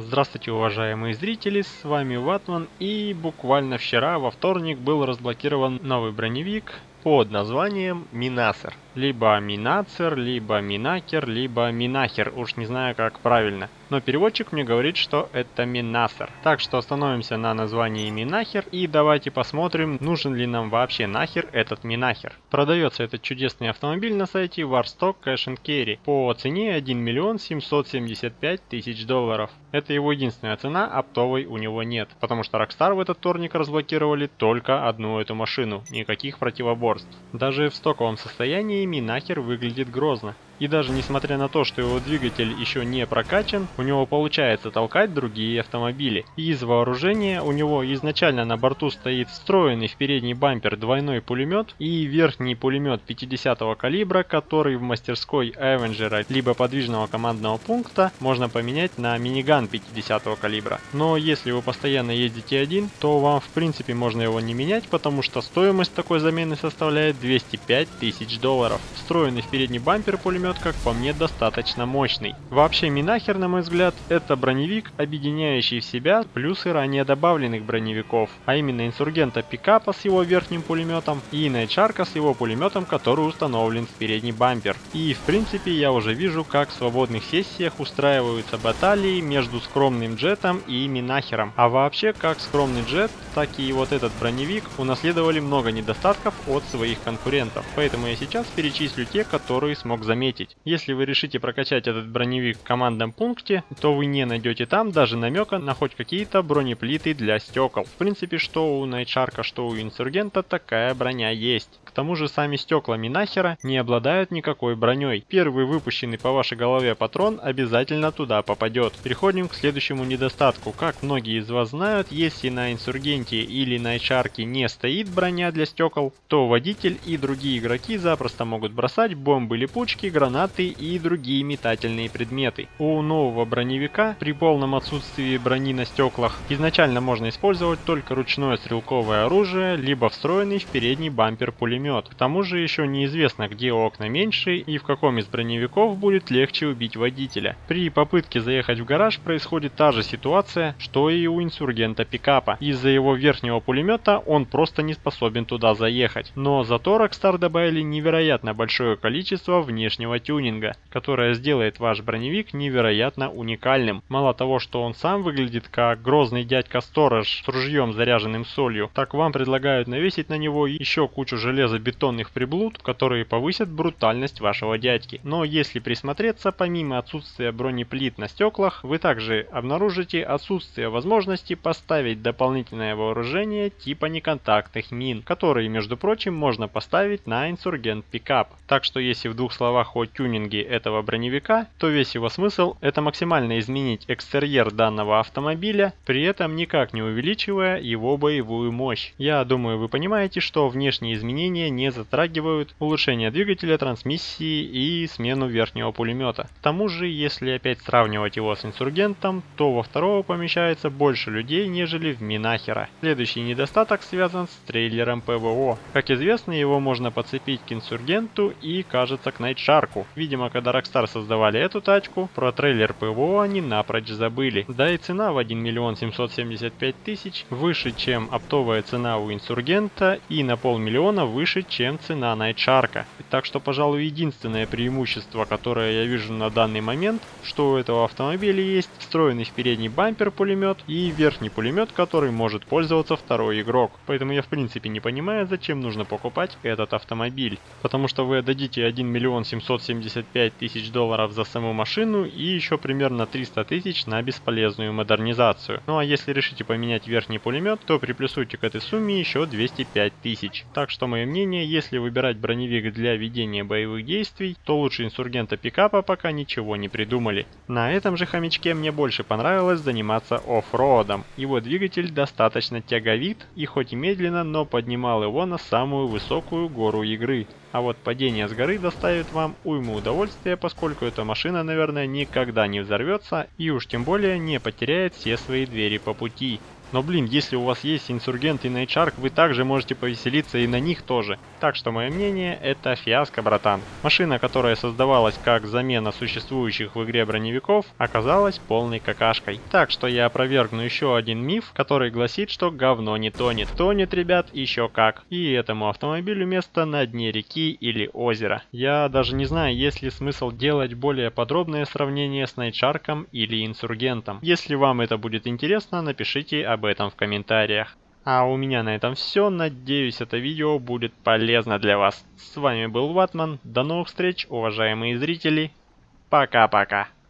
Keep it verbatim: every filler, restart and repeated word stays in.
Здравствуйте, уважаемые зрители, с вами Ватман, и буквально вчера, во вторник, был разблокирован новый броневик под названием Минасер. Либо Минацер, либо Минакер, либо Минахер, уж не знаю как правильно. Но переводчик мне говорит, что это Минасер. Так что остановимся на названии Минахер и давайте посмотрим, нужен ли нам вообще нахер этот Минахер. Продается этот чудесный автомобиль на сайте Warstock Cash and Carry по цене один миллион семьсот семьдесят пять тысяч долларов. Это его единственная цена, оптовой у него нет, потому что Rockstar в этот вторник разблокировали только одну эту машину, никаких противоборств. Даже в стоковом состоянии Минахер выглядит грозно. И даже несмотря на то, что его двигатель еще не прокачан, у него получается толкать другие автомобили. И из вооружения у него изначально на борту стоит встроенный в передний бампер двойной пулемет и верхний пулемет пятидесятого калибра, который в мастерской Авенджера либо подвижного командного пункта можно поменять на миниган пятидесятого калибра. Но если вы постоянно ездите один, то вам в принципе можно его не менять, потому что стоимость такой замены составляет двести пять тысяч долларов. Встроенный в передний бампер пулемет, как по мне, достаточно мощный. Вообще Минахер, на мой взгляд, это броневик, объединяющий в себя плюсы ранее добавленных броневиков, а именно инсургента пикапа с его верхним пулеметом и Найтшарка с его пулеметом, который установлен в передний бампер. И в принципе я уже вижу, как в свободных сессиях устраиваются баталии между скромным джетом и Минахером. А вообще, как скромный джет, так и вот этот броневик унаследовали много недостатков от своих конкурентов. Поэтому я сейчас перечислю те, которые смог заметить. Если вы решите прокачать этот броневик в командном пункте, то вы не найдете там даже намека на хоть какие-то бронеплиты для стекол. В принципе, что у Найтшарка, что у Инсургента такая броня есть. К тому же сами стекла Минахера не обладают никакой броней. Первый выпущенный по вашей голове патрон обязательно туда попадет. Переходим к следующему недостатку. Как многие из вас знают, если на Инсургенте или Найтшарке не стоит броня для стекол, то водитель и другие игроки запросто могут бросать бомбы, липучки, гранаты и другие метательные предметы. У нового броневика при полном отсутствии брони на стеклах изначально можно использовать только ручное стрелковое оружие, либо встроенный в передний бампер пулемет. К тому же еще неизвестно, где окна меньше и в каком из броневиков будет легче убить водителя. При попытке заехать в гараж происходит та же ситуация, что и у инсургента пикапа. Из-за его верхнего пулемета он просто не способен туда заехать. Но зато Rockstar добавили невероятно большое количество внешнего тюнинга, которое сделает ваш броневик невероятно уникальным. Мало того, что он сам выглядит как грозный дядька-сторож с ружьем, заряженным солью, так вам предлагают навесить на него еще кучу железобетонных приблуд, которые повысят брутальность вашего дядьки. Но если присмотреться, помимо отсутствия бронеплит на стеклах, вы также обнаружите отсутствие возможности поставить дополнительное вооружение типа неконтактных мин, которые, между прочим, можно поставить на инсургент пикап. Так что если в двух словах о тюнинге этого броневика, то весь его смысл — это максимально изменить экстерьер данного автомобиля, при этом никак не увеличивая его боевую мощь. Я думаю, вы понимаете, что внешние изменения не затрагивают улучшение двигателя, трансмиссии и смену верхнего пулемета. К тому же, если опять сравнивать его с инсургентом, то во второго помещается больше людей, нежели в Минахера. Следующий недостаток связан с трейлером ПВО. Как известно, его можно подцепить к инсургенту и, кажется, к Найтшарку. Видимо, когда Rockstar создавали эту тачку, про трейлер ПВО они напрочь забыли. Да и цена в один миллион семьсот семьдесят пять тысяч выше, чем оптовая цена у инсургента, и на полмиллиона выше, чем цена Найтшарка. Так что, пожалуй, единственное преимущество, которое я вижу на данный момент, что у этого автомобиля есть встроенный в передний бампер пулемет и верхний пулемет, который может пользоваться второй игрок. Поэтому я в принципе не понимаю, зачем нужно покупать этот автомобиль. Потому что вы отдадите один миллион семьсот семьдесят пять тысяч долларов за саму машину и еще примерно триста тысяч на бесполезную модернизацию. Ну а если решите поменять верхний пулемет, то приплюсуйте к этой сумме еще двести пять тысяч. Так что мое мнение, если выбирать броневик для ведения боевых действий, то лучше инсургента пикапа пока ничего не придумали. На этом же хомячке мне больше понравилось заниматься оффроадом. Его двигатель достаточно тяговит и хоть и медленно, но поднимал его на самую высокую гору игры. А вот падение с горы доставит вам уйму удовольствия, поскольку эта машина, наверное, никогда не взорвется и уж тем более не потеряет все свои двери по пути. Но блин, если у вас есть инсургент и Найтшарк, вы также можете повеселиться и на них тоже. Так что мое мнение, это фиаско, братан. Машина, которая создавалась как замена существующих в игре броневиков, оказалась полной какашкой. Так что я опровергну еще один миф, который гласит, что говно не тонет. Тонет, ребят, еще как. И этому автомобилю место на дне реки или озера. Я даже не знаю, есть ли смысл делать более подробное сравнение с Найтшарком или инсургентом. Если вам это будет интересно, напишите об этом в комментариях. А у меня на этом все. Надеюсь, это видео будет полезно для вас. С вами был Ватман. До новых встреч, уважаемые зрители. Пока-пока.